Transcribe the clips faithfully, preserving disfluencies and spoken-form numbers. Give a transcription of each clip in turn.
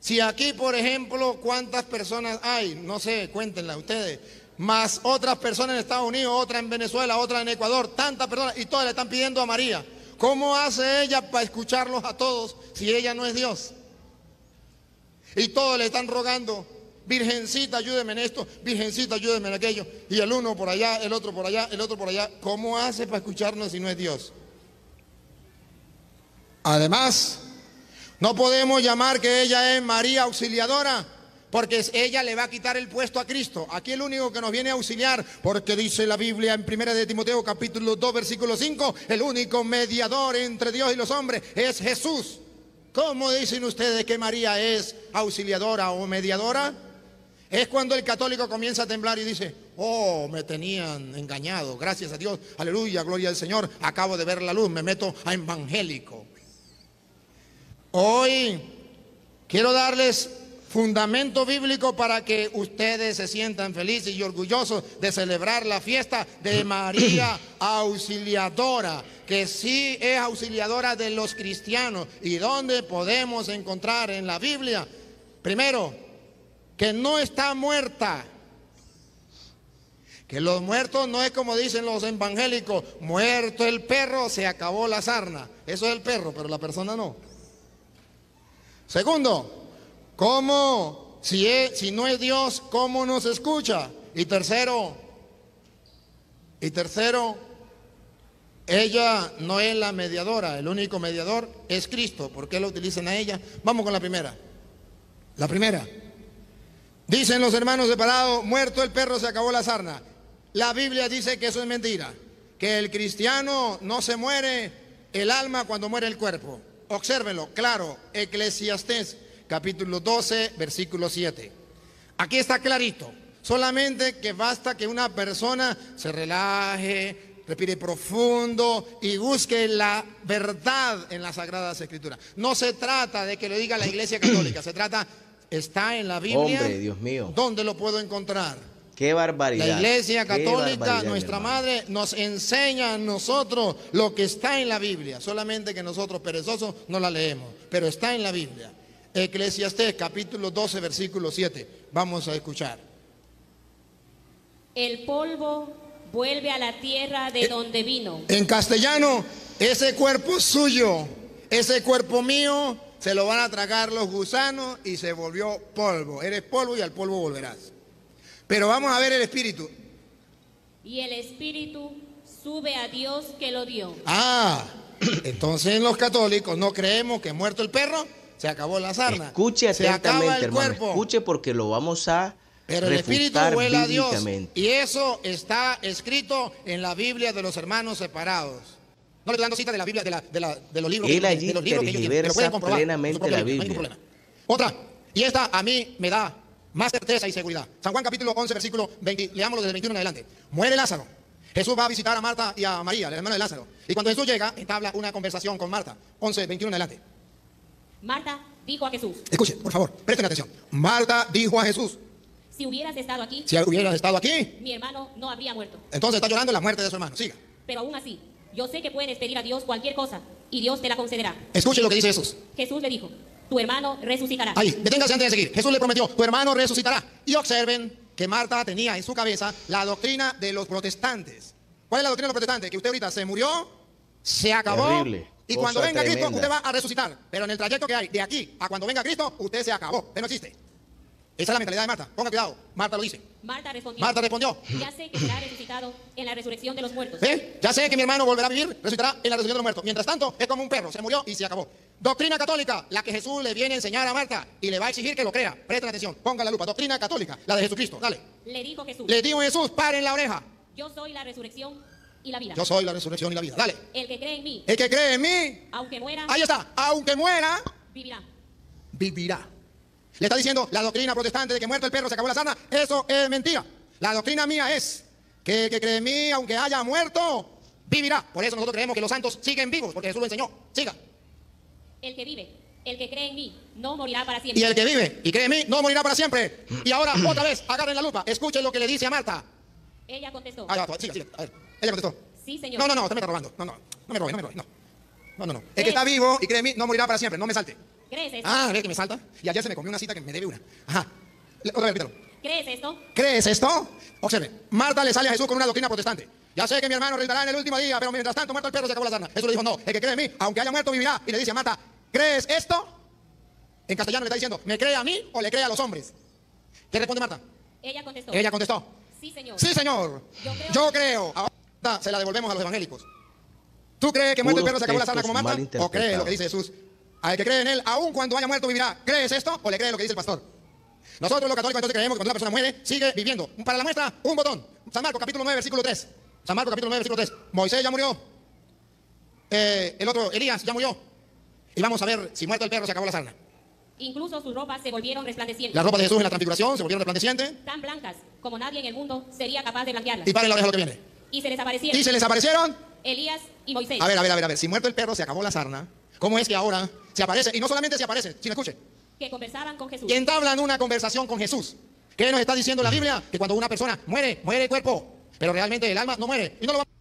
Si aquí, por ejemplo, ¿cuántas personas hay? No sé, cuéntenla ustedes. Más otras personas en Estados Unidos, otra en Venezuela, otra en Ecuador, tantas personas, y todas le están pidiendo a María. ¿Cómo hace ella para escucharlos a todos si ella no es Dios? Y todos le están rogando, Virgencita, ayúdeme en esto, Virgencita, ayúdeme en aquello. Y el uno por allá, el otro por allá, el otro por allá. ¿Cómo hace para escucharnos si no es Dios? Además, no podemos llamar que ella es María Auxiliadora, porque ella le va a quitar el puesto a Cristo. Aquí el único que nos viene a auxiliar, porque dice la Biblia en primera de Timoteo capítulo dos versículo cinco, el único mediador entre Dios y los hombres es Jesús. ¿Cómo dicen ustedes que María es auxiliadora o mediadora? Es cuando el católico comienza a temblar y dice, oh, me tenían engañado, gracias a Dios, aleluya, gloria al Señor, acabo de ver la luz, me meto a evangélico. Hoy quiero darles fundamento bíblico para que ustedes se sientan felices y orgullosos de celebrar la fiesta de María Auxiliadora, que sí es auxiliadora de los cristianos. ¿Y dónde podemos encontrar en la Biblia? Primero, que no está muerta. Que los muertos no es como dicen los evangélicos, muerto el perro, se acabó la sarna. Eso es el perro, pero la persona no. Segundo, ¿cómo, si, es, si no es Dios, cómo nos escucha? Y tercero, y tercero, ella no es la mediadora, el único mediador es Cristo. ¿Por qué lo utilizan a ella? Vamos con la primera. La primera. Dicen los hermanos separados, muerto el perro, se acabó la sarna. La Biblia dice que eso es mentira, que el cristiano no se muere el alma cuando muere el cuerpo. Obsérvenlo, claro, Eclesiastés capítulo doce, versículo siete. Aquí está clarito, solamente que basta que una persona se relaje, respire profundo y busque la verdad en las Sagradas Escrituras. No se trata de que lo diga la Iglesia Católica, se trata, está en la Biblia. Hombre, Dios mío. ¿Dónde lo puedo encontrar? Qué barbaridad. La Iglesia Católica, nuestra hermano. madre, nos enseña a nosotros lo que está en la Biblia, solamente que nosotros perezosos no la leemos, pero está en la Biblia. Eclesiastés capítulo doce versículo siete. Vamos a escuchar. El polvo vuelve a la tierra de Eh, donde vino. En castellano, ese cuerpo suyo, ese cuerpo mío, se lo van a tragar los gusanos y se volvió polvo. Eres polvo y al polvo volverás. Pero vamos a ver el espíritu. Y el espíritu sube a Dios que lo dio. Ah, entonces en los católicos no creemos que muerto el perro, se acabó la sarna. Escuche se acaba atentamente, el hermano. cuerpo. Escuche porque lo vamos a Pero el espíritu refutar huele a Dios. bíblicamente. Y eso está escrito en la Biblia de los hermanos separados. No le estoy dando cita de la Biblia, de, la, de, la, de los libros, Él de, allí de los libros que ellos tienen, pero lo pueden tergiversa comprobar con su plenamente propia la Biblia, no hay Biblia. ningún problema. Otra, y esta a mí me da más certeza y seguridad. San Juan capítulo once, versículo veinte, leámoslo desde el veintiuno en adelante. Muere Lázaro. Jesús va a visitar a Marta y a María, la hermana de Lázaro. Y cuando Jesús llega, entabla una conversación con Marta. once, veintiuno en adelante. Marta dijo a Jesús: Escuchen, por favor, presten atención. Marta dijo a Jesús, si hubieras estado aquí, si hubieras estado aquí, mi hermano no habría muerto. entonces está llorando la muerte de su hermano. Siga. Pero aún así, yo sé que puedes pedir a Dios cualquier cosa y Dios te la concederá. Escuchen lo que dice Jesús. Jesús le dijo: tu hermano resucitará. Ahí, deténgase antes de seguir. Jesús le prometió, tu hermano resucitará. Y observen que Marta tenía en su cabeza la doctrina de los protestantes. ¿Cuál es la doctrina de los protestantes? Que usted ahorita se murió, se acabó. Terrible. Y Cosa cuando venga Cristo, tremenda. usted va a resucitar. Pero en el trayecto que hay de aquí a cuando venga Cristo, usted se acabó. Usted no existe. Esa es la mentalidad de Marta. Ponga cuidado. Marta lo dice. Marta respondió: Marta respondió. ya sé que será resucitado en la resurrección de los muertos. ¿Eh? Ya sé que mi hermano volverá a vivir, resucitará en la resurrección de los muertos. Mientras tanto, es como un perro, se murió y se acabó. Doctrina católica, la que Jesús le viene a enseñar a Marta y le va a exigir que lo crea. Presten atención, pongan la lupa. Doctrina católica, la de Jesucristo, dale. Le dijo Jesús: Le dijo Jesús, paren la oreja. yo soy la resurrección y la vida. Yo soy la resurrección y la vida, dale. El que cree en mí, El que cree en mí, aunque muera, ahí está, aunque muera, vivirá. vivirá. Le está diciendo la doctrina protestante de que muerto el perro se acabó la sarna. Eso es mentira. La doctrina mía es que el que cree en mí, aunque haya muerto, vivirá. Por eso nosotros creemos que los santos siguen vivos, porque Jesús lo enseñó. Siga. El que vive, el que cree en mí, no morirá para siempre. Y el que vive y cree en mí no morirá para siempre. Y ahora, otra vez, agarren la lupa. Escuchen lo que le dice a Marta. Ella contestó: Ah, ya, siga, siga. A ver, ella contestó. sí, señor. No, no, no, usted me está robando. No, no, no me robe, no me robe, no. No, no, no. El que está vivo y cree en mí no morirá para siempre. No me salte. ¿Crees esto? Ah, ve que me salta. Y ayer se me comió una cita que me debe una. Ajá. Le- Otra vez, repítalo. ¿Crees esto? ¿Crees esto? Observe. Marta le sale a Jesús con una doctrina protestante. Ya sé que mi hermano resucitará en el último día, pero mientras tanto muerto el perro se acabó la sarna. Jesús le dijo, no, el que cree en mí, aunque haya muerto, vivirá. Y le dice a Marta, ¿crees esto? En castellano le está diciendo, ¿me cree a mí o le cree a los hombres? ¿Qué responde Marta? Ella contestó. Ella contestó, Sí, Señor. sí, Señor. Yo creo. Yo creo. Ahora se la devolvemos a los evangélicos. ¿Tú crees que muerto el perro se acabó la sarna como Marta? ¿O crees lo que dice Jesús? Al que cree en él, aun cuando haya muerto, vivirá. ¿Crees esto o le crees lo que dice el pastor? Nosotros los católicos entonces creemos que cuando una persona muere, sigue viviendo. Para la muestra, un botón. San Marcos capítulo nueve, versículo tres. San Marcos capítulo nueve, versículo tres. Moisés ya murió. Eh, el otro, Elías, ya murió. Y vamos a ver si muerto el perro se acabó la sarna. Incluso sus ropas se volvieron resplandecientes. Las ropas de Jesús en la transfiguración se volvieron resplandecientes. Tan blancas como nadie en el mundo sería capaz de blanquearlas. Y paren la oreja lo que viene. Y se les aparecieron Y se les aparecieron. Elías y Moisés. A ver, a ver, a ver, a ver. Si muerto el perro se acabó la sarna, ¿cómo es que ahora se aparece? Y no solamente se aparece, sino escuche. Que conversaban con Jesús. Y entablan una conversación con Jesús. ¿Qué nos está diciendo la Biblia? Que cuando una persona muere, muere el cuerpo. Pero realmente el alma no muere. Y no lo va...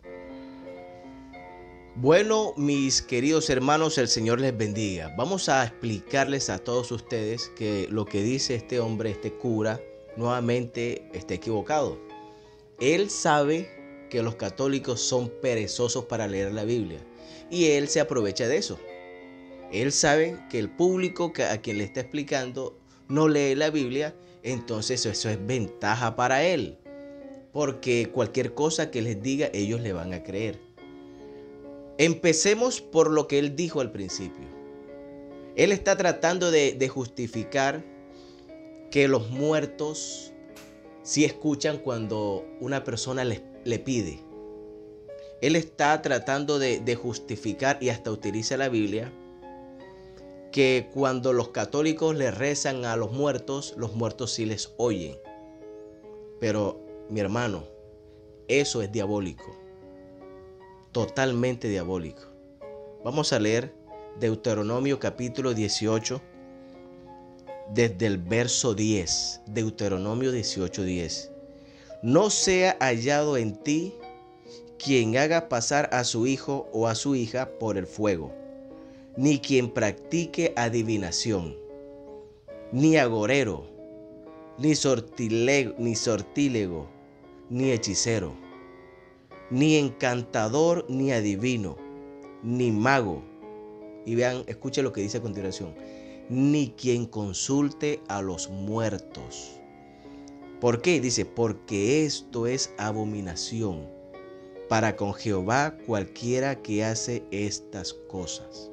Bueno, mis queridos hermanos, el Señor les bendiga. Vamos a explicarles a todos ustedes que lo que dice este hombre, este cura, nuevamente está equivocado. Él sabe que los católicos son perezosos para leer la Biblia y él se aprovecha de eso. Él sabe que el público a quien le está explicando no lee la Biblia, entonces eso es ventaja para él, porque cualquier cosa que les diga ellos le van a creer. Empecemos por lo que él dijo al principio. Él está tratando de, de justificar que los muertos sí escuchan cuando una persona les, le pide. Él está tratando de, de justificar, y hasta utiliza la Biblia, que cuando los católicos le rezan a los muertos, los muertos sí les oyen. Pero, mi hermano, eso es diabólico. Totalmente diabólico. Vamos a leer Deuteronomio capítulo dieciocho, desde el verso diez. Deuteronomio dieciocho, diez. No sea hallado en ti quien haga pasar a su hijo o a su hija por el fuego, ni quien practique adivinación, ni agorero, ni sortilego, ni sortílego, ni hechicero, ni encantador, ni adivino, ni mago. Y vean, escuchen lo que dice a continuación. Ni quien consulte a los muertos. ¿Por qué? Dice, porque esto es abominación para con Jehová cualquiera que hace estas cosas.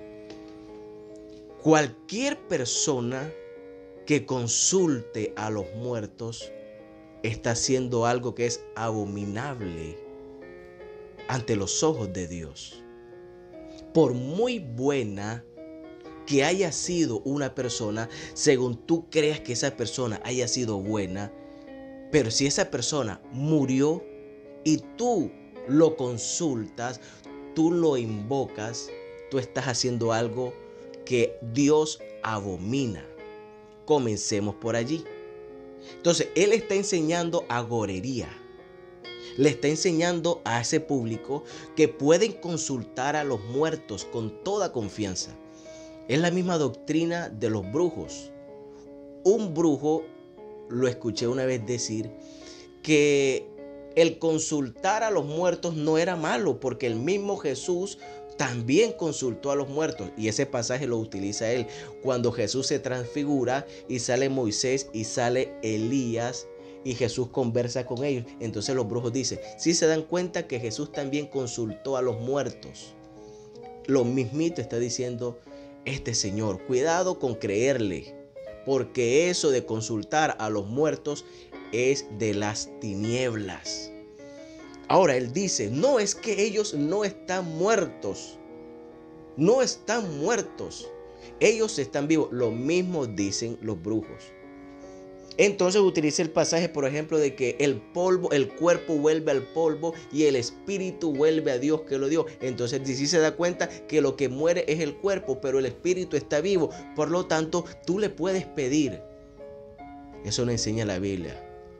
Cualquier persona que consulte a los muertos está haciendo algo que es abominable ante los ojos de Dios. Por muy buena que haya sido una persona, según tú creas que esa persona haya sido buena, pero si esa persona murió y tú lo consultas, tú lo invocas, tú estás haciendo algo que Dios abomina. Comencemos por allí. Entonces, él está enseñando agorería. Le está enseñando a ese público que pueden consultar a los muertos con toda confianza. Es la misma doctrina de los brujos. Un brujo, lo escuché una vez decir, que el consultar a los muertos no era malo, porque el mismo Jesús también consultó a los muertos. Y ese pasaje lo utiliza él cuando Jesús se transfigura y sale Moisés y sale Elías y Jesús conversa con ellos. Entonces los brujos dicen, sí se dan cuenta que Jesús también consultó a los muertos. Lo mismito está diciendo este señor. Cuidado con creerle, porque eso de consultar a los muertos es de las tinieblas. Ahora él dice, no es que ellos no están muertos. No están muertos. Ellos están vivos. Lo mismo dicen los brujos. Entonces utiliza el pasaje, por ejemplo, de que el polvo, el cuerpo vuelve al polvo y el espíritu vuelve a Dios que lo dio. Entonces sí se da cuenta que lo que muere es el cuerpo, pero el espíritu está vivo. Por lo tanto, tú le puedes pedir. Eso no enseña la Biblia.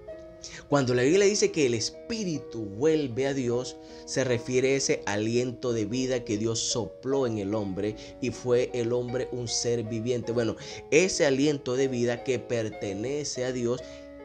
Cuando la Biblia dice que el espíritu vuelve a Dios, se refiere a ese aliento de vida que Dios sopló en el hombre y fue el hombre un ser viviente. Bueno, ese aliento de vida que pertenece a Dios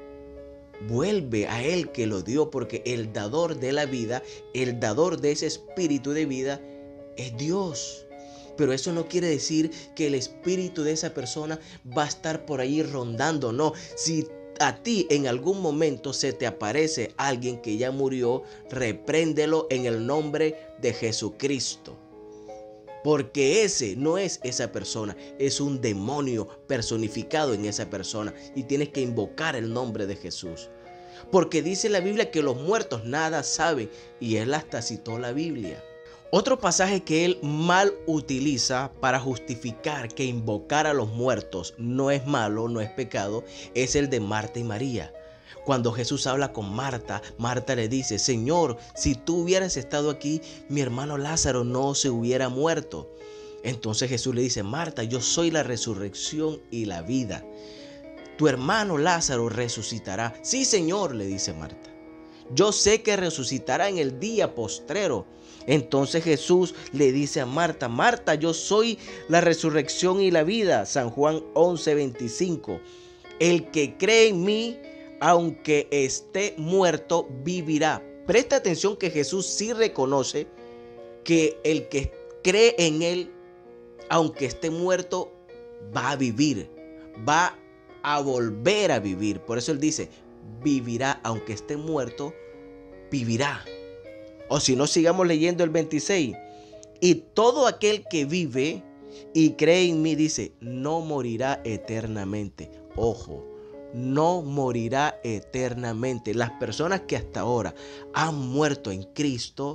vuelve a Él que lo dio, porque el dador de la vida, el dador de ese espíritu de vida es Dios. Pero eso no quiere decir que el espíritu de esa persona va a estar por ahí rondando, no. Si a ti en algún momento se te aparece alguien que ya murió, repréndelo en el nombre de Jesucristo. Porque ese no es esa persona, es un demonio personificado en esa persona y tienes que invocar el nombre de Jesús. Porque dice la Biblia que los muertos nada saben y él hasta citó la Biblia. Otro pasaje que él mal utiliza para justificar que invocar a los muertos no es malo, no es pecado, es el de Marta y María. Cuando Jesús habla con Marta, Marta le dice: Señor, si tú hubieras estado aquí, mi hermano Lázaro no se hubiera muerto. Entonces Jesús le dice: Marta, yo soy la resurrección y la vida. Tu hermano Lázaro resucitará. Sí, Señor, le dice Marta. Yo sé que resucitará en el día postrero. Entonces Jesús le dice a Marta: Marta, yo soy la resurrección y la vida. San Juan once veinticinco. El que cree en mí, aunque esté muerto, vivirá. Presta atención que Jesús sí reconoce que el que cree en él, aunque esté muerto, va a vivir, va a volver a vivir. Por eso él dice: vivirá, aunque esté muerto, vivirá. O si no, sigamos leyendo el veintiséis. Y todo aquel que vive y cree en mí, dice, no morirá eternamente. Ojo, no morirá eternamente. Las personas que hasta ahora han muerto en Cristo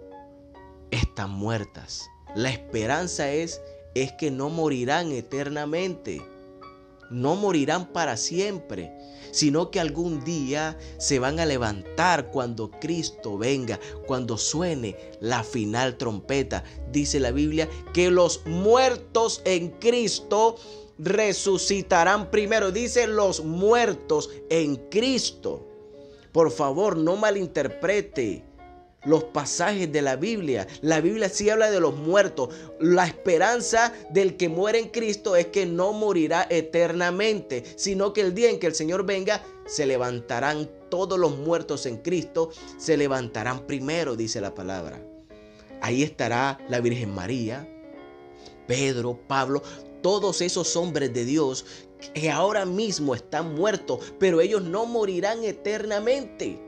están muertas. La esperanza es, es que no morirán eternamente. No morirán para siempre, sino que algún día se van a levantar cuando Cristo venga, cuando suene la final trompeta. Dice la Biblia que los muertos en Cristo resucitarán primero. Dice los muertos en Cristo. Por favor, no malinterprete los pasajes de la Biblia. La Biblia sí habla de los muertos. La esperanza del que muere en Cristo es que no morirá eternamente, sino que el día en que el Señor venga, se levantarán todos los muertos en Cristo, se levantarán primero, dice la palabra. Ahí estará la Virgen María, Pedro, Pablo, todos esos hombres de Dios que ahora mismo están muertos, pero ellos no morirán eternamente.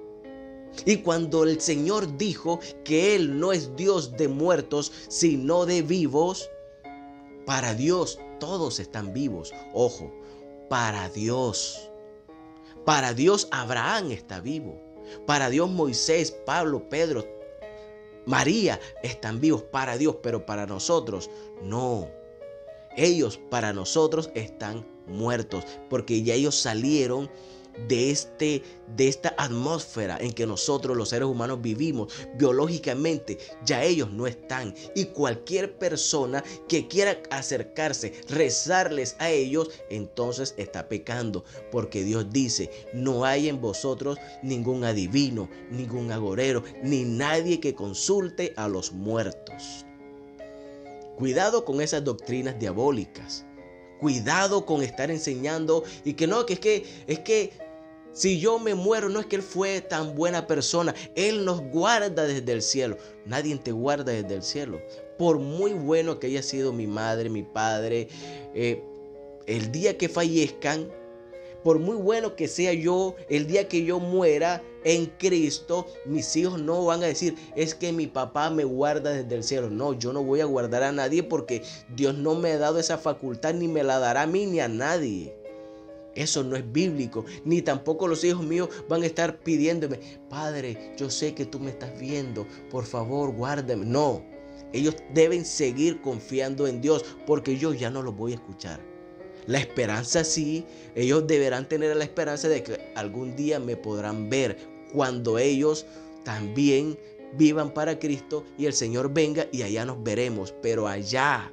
Y cuando el Señor dijo que Él no es Dios de muertos, sino de vivos, para Dios todos están vivos. Ojo, para Dios. Para Dios Abraham está vivo. Para Dios Moisés, Pablo, Pedro, María están vivos para Dios, pero para nosotros no. Ellos para nosotros están muertos, porque ya ellos salieron de, este, de esta atmósfera en que nosotros los seres humanos vivimos biológicamente. Ya ellos no están, y cualquier persona que quiera acercarse, rezarles a ellos, entonces está pecando, porque Dios dice: no hay en vosotros ningún adivino, ningún agorero, ni nadie que consulte a los muertos. Cuidado con esas doctrinas diabólicas. Cuidado con estar enseñando y que no, que es que es que si yo me muero, no es que Él fue tan buena persona. Él nos guarda desde el cielo. Nadie te guarda desde el cielo. Por muy bueno que haya sido mi madre, mi padre, eh, el día que fallezcan, por muy bueno que sea yo, el día que yo muera en Cristo, mis hijos no van a decir: es que mi papá me guarda desde el cielo. No, yo no voy a guardar a nadie, porque Dios no me ha dado esa facultad, ni me la dará a mí ni a nadie. Eso no es bíblico, ni tampoco los hijos míos van a estar pidiéndome: Padre, yo sé que tú me estás viendo, por favor, guárdame. No, ellos deben seguir confiando en Dios, porque yo ya no los voy a escuchar. La esperanza sí, ellos deberán tener la esperanza de que algún día me podrán ver, cuando ellos también vivan para Cristo y el Señor venga, y allá nos veremos. Pero allá,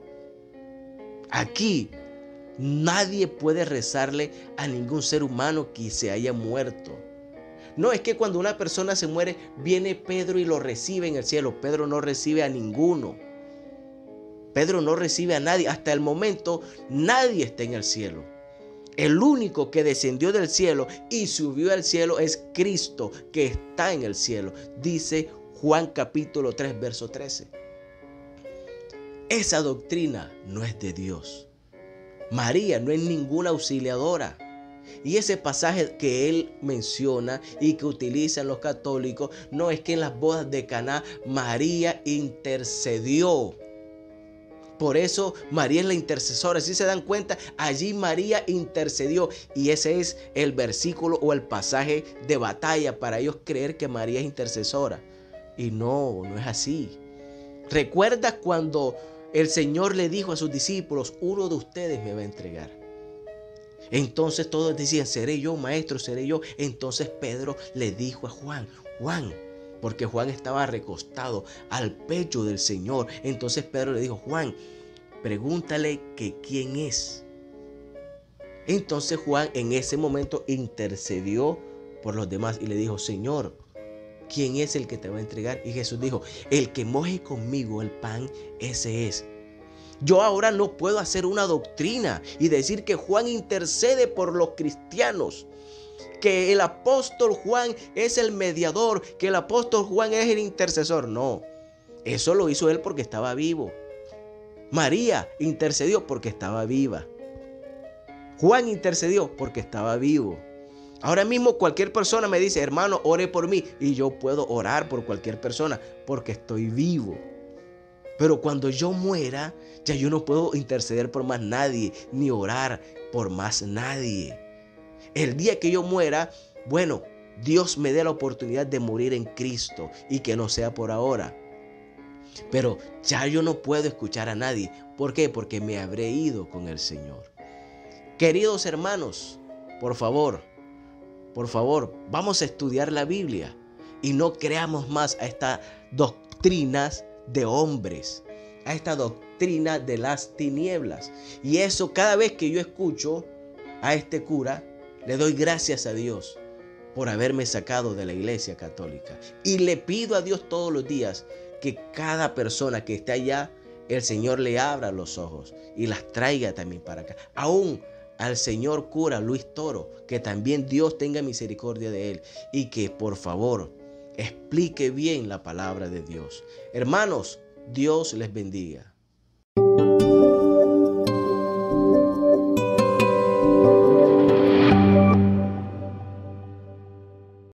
aquí, nadie puede rezarle a ningún ser humano que se haya muerto. No, es que cuando una persona se muere, viene Pedro y lo recibe en el cielo. Pedro no recibe a ninguno. Pedro no recibe a nadie. Hasta el momento, nadie está en el cielo. El único que descendió del cielo y subió al cielo es Cristo, que está en el cielo. Dice Juan capítulo tres, verso trece. Esa doctrina no es de Dios. María no es ninguna auxiliadora. Y ese pasaje que él menciona y que utilizan los católicos, no es que en las bodas de Caná María intercedió. Por eso María es la intercesora. Si se dan cuenta, allí María intercedió. Y ese es el versículo o el pasaje de batalla para ellos creer que María es intercesora. Y no, no es así. ¿Recuerdas cuando el Señor le dijo a sus discípulos, uno de ustedes me va a entregar? Entonces todos decían, seré yo, maestro, seré yo. Entonces Pedro le dijo a Juan, Juan, porque Juan estaba recostado al pecho del Señor. Entonces Pedro le dijo, Juan, pregúntale que quién es. Entonces Juan en ese momento intercedió por los demás y le dijo, Señor, ¿quién es el que te va a entregar? Y Jesús dijo, el que moje conmigo el pan, ese es. Yo ahora no puedo hacer una doctrina y decir que Juan intercede por los cristianos, que el apóstol Juan es el mediador, que el apóstol Juan es el intercesor. No, eso lo hizo él porque estaba vivo. María intercedió porque estaba viva. Juan intercedió porque estaba vivo. Ahora mismo cualquier persona me dice, hermano, ore por mí. Y yo puedo orar por cualquier persona porque estoy vivo. Pero cuando yo muera, ya yo no puedo interceder por más nadie, ni orar por más nadie. El día que yo muera, bueno, Dios me dé la oportunidad de morir en Cristo y que no sea por ahora. Pero ya yo no puedo escuchar a nadie. ¿Por qué? Porque me habré ido con el Señor. Queridos hermanos, por favor, por favor, vamos a estudiar la Biblia y no creamos más a estas doctrinas de hombres, a esta doctrina de las tinieblas. Y eso cada vez que yo escucho a este cura, le doy gracias a Dios por haberme sacado de la iglesia católica. Y le pido a Dios todos los días que cada persona que esté allá, el Señor le abra los ojos y las traiga también para acá. Aún al señor cura Luis Toro, que también Dios tenga misericordia de él y que por favor explique bien la palabra de Dios. Hermanos, Dios les bendiga.